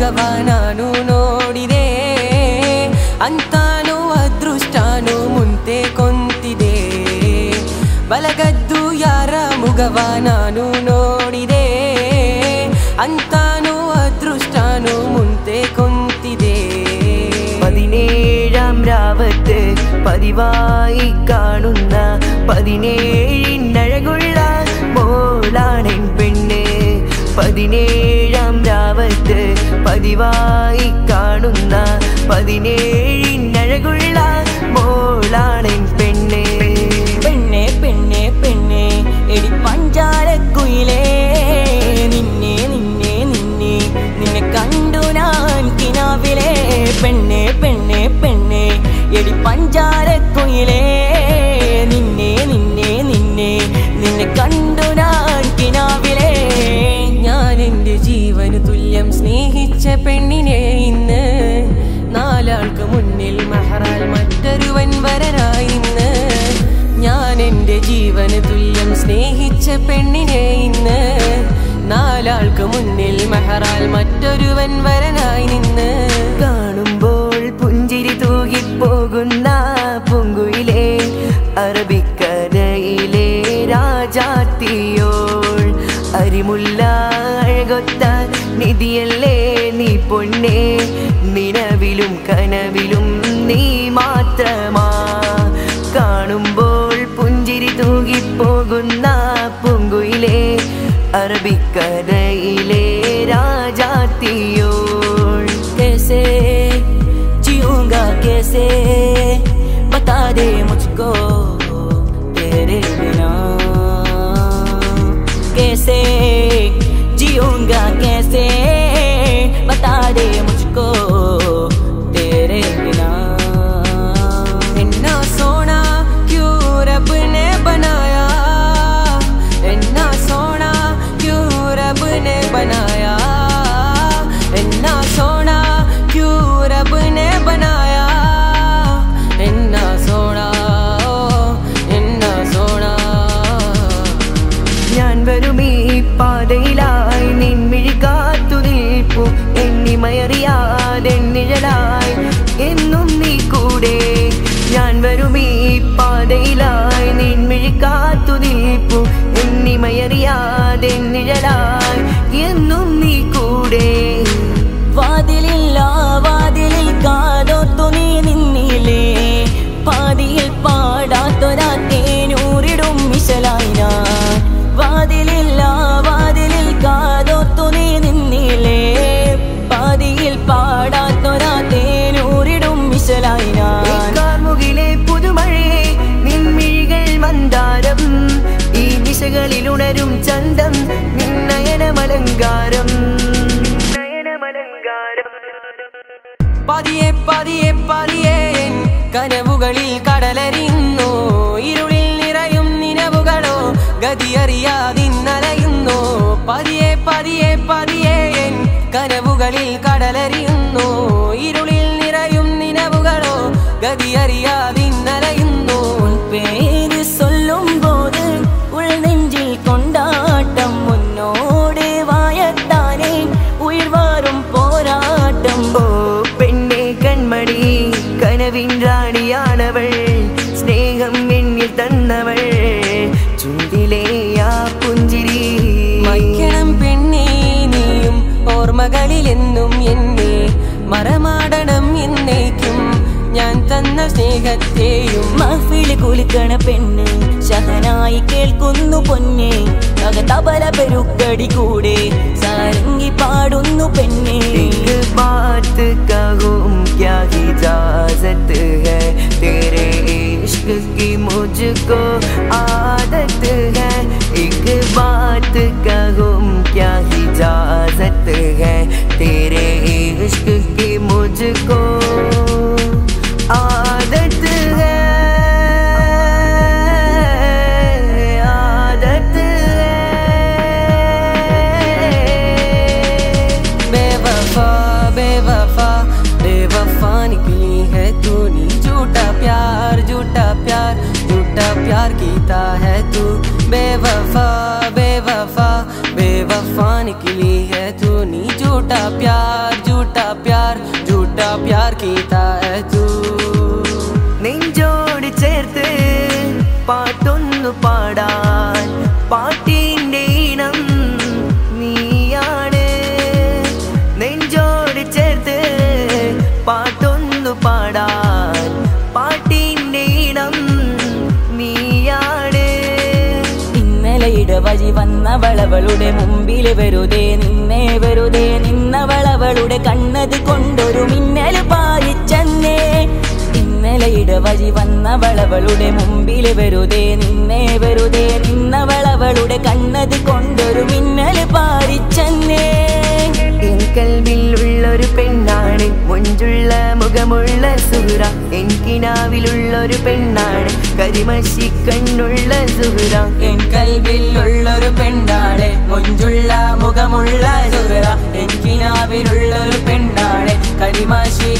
ಮುಗವಾನಾನು ನೋಡಿದೆ ಅಂತಾನು ಅದೃಷ್ಟಾನು ಮುಂತೆ ಕೊಂತಿದೆ ಬಲಗದ್ದು ಯಾರ ಮುಗವಾನಾನು ನೋಡಿದೆ ಅಂತಾನು ಅದೃಷ್ಟಾನು ಮುಂತೆ ಕೊಂತಿದೆ 17ാം രാവത്ത് പതിവായി കാണുന്ന 17-അഴകുള്ള മോളാണെൻ പെണ്ണ് 17ാം രാവത്ത് പതിവായി കാണുന്ന 17-അഴകുള്ള മോളാണെൻ പെണ്ണ് പെണ്ണെ പെണ്ണെ പെണ്ണെ എടി പഞ്ചാരക്കുയിലേ നിന്നെ നിന്നെ നിന്നെ നിന്നെ കണ്ടു ഞാൻ കിനാവിലെ പെണ്ണെ പെണ്ണെ പെണ്ണെ എടി പഞ്ചാരക്കുയിലേ നിന്നെ നിന്നെ നിന്നെ നിന്നെ കണ്ടു ഞാൻ കിനാവിലെ ഞാൻ എൻ്റെ ജീവന് തുല്യം സ്നേഹിച്ച പെണ്ണിനെ ഇന്ന് നാലാൾക്ക് മുന്നിൽ മെഹറാൽ മറ്റൊരുവൻ വരനായി ഇന്ന് ഞാൻ എൻ്റെ ജീവന് തുല്യം സ്നേഹിച്ച പെണ്ണിനെ ഇന്ന് നാലാൾക്ക് മുന്നിൽ മെഹറാൽ മറ്റൊരുവൻ വരനായി നിന്ന് കാണുമ്പോൾ പുഞ്ചിരി തൂകിപ്പോകുന്ന പൂങ്കുയിലേ അറബിക്കരയിലെ രാജാത്തിയോൾ അരിമുല്ല അഴകൊത്ത നിധിയല്ലേ നീ പൊന്നേ നിലവിലും കനവിലും നീ മാത്രമാ കാണുമ്പോൾ പുഞ്ചിരി തൂകിപ്പോകുന്ന പൂങ്കുയിലേ അറബിക്കരയിലെ രാജാത്തിയോൾ कैसे जीऊंगा कैसे बता दे मुझको तेरे बिना कैसे जीऊंगा कैसे बता दे मुझको तेरे बिना इतना सोना क्यों रब ने बनाया इतना सोना क्यों रब ने बनाया इतना सोना क्यों रब ने बनाया इतना सोना इतना सोना ഞാൻ വരും ഈ പാതയിലായി നിൻമിഴി കാത്തു നിൽപ്പു എന്നിമയറിയാതെ നിഴലായി എന്നും നീ കൂടെ ഞാൻ വരും ഈ പാതയിലായി നിൻമിഴി കാത്തു നിൽപ്പു എന്നിമയറിയാതെ നിഴലായി എന്നും നീ കൂടെ വാതിലില്ല വാതിലിൽ കാതോർത്തു നീ നിന്നില്ലേ പാതിയിൽ പാടാത്തൊരാ തേനൂറിടും മിശലായി ഞാൻ വാതിലില്ല വാതിലിൽ കാതോർത്തു നീ നിന്നില്ലേ പാതിയിൽ പാടാത്തൊരാ തേനൂറിടും മിശലായി ഞാൻ കാർമുകിലെ പുതുമഴയെ നിൻമിഴികൾ മന്ദാരം ഈ ദിശകളിലുണരും ചന്തം നിന്നയനമലങ്കാരം പതിയെ പതിയെ പതിയെ കനവുകളിൽ കടലരിയുന്നു ഇരുളിൽ നിറയും നിലവുകളോ ഗതിയറിയാതിന്നലയുന്നു പതിയെ പതിയെ പതിയെ കനവുകളിൽ കടലരിയുന്നു ഇരുളിൽ നിറയും നിലവുകളോ ഗതിയറിയാതിന്നലയുന്നു പേര് ചൊല്ലുമ്പോത് ഉൾനെഞ്ചിൽ കൊണ്ടാട്ടം മുന്നോട് വായത്താനേ ഉയർവാറും പോരാട്ടം ഓ പെണ്ണെ കൺമണി കനവിൻ റാണിയാണവൾ സ്നേഹം എന്നിൽ തന്നവൾ ചുണ്ടിലെ ആ പുഞ്ചിരി മയ്ക്കണം പെണ്ണേ നീയും ഓർമ്മകളിലെന്നും എന്നെ മറമാടണം എന്നേക്കും ഞാൻ തന്ന സ്നേഹത്തെയും മഹ്ഫിൽ കുലിക്കണ പെണ്ണ് ശഹനായി കേൾക്കുന്നു പൊന്നെ തബല പെരുക്കടി കൂടെ സാരംഗി പാടുന്നു പെണ്ണെ एक बात कहूँ क्या इजाजत है तेरे इश्क की मुझको आदत है एक बात कहूँ क्या इजाजत है तेरे इश्क की मुझको आदत है आदत है बेवफा बेवफा बेवफा निकली है तूने झूठा प्यार झूठा प्यार झूठा प्यार कीता है तू बेवफा बेवफा बेवफा निकली है तूने झूठा प्यार झूठा कीता है तू നെഞ്ചോട് ചേർത്ത് പാട്ടൊന്നു പാടാൻ പാട്ടിൻ്റെ ഈണം നീയാണ് നെഞ്ചോട് ചേർത്ത് പാട്ടൊന്നു പാടാൻ പാട്ടിൻ്റെ ഈണം നീയാണ് ഇന്നലെ ഇടവഴി വന്നവളവളുടെ മുമ്പിൽ വെറുതെ നിന്നവളവളുടെ കണ്ണത് കൊണ്ടൊരു മിന്നൽ പായിച്ചെന്നേ ഇന്നലെ ഇടവഴി വന്നവളവളുടെ മുമ്പിൽ വെറുതെ നിന്നവളവളുടെ കണ്ണത് കൊണ്ടൊരു മിന്നൽ പായിച്ചെന്നേ എൻ കൽവിലുള്ളൊരു പെണ്ണാണ് മൊഞ്ചുള്ള മുഖമുള്ള സുഹ്റ എൻ കിനാവിലുള്ളൊരു പെണ്ണാണ് കരിമശി കണ്ണുള്ള സുഹ്റ എൻ കൽവിലുള്ളൊരു പെണ്ണാണ് മൊഞ്ചുള്ള മുഖമുള്ള സുഹ്റ എൻ കിനാവിലുള്ളൊരു പെണ്ണാണ് കരിമശി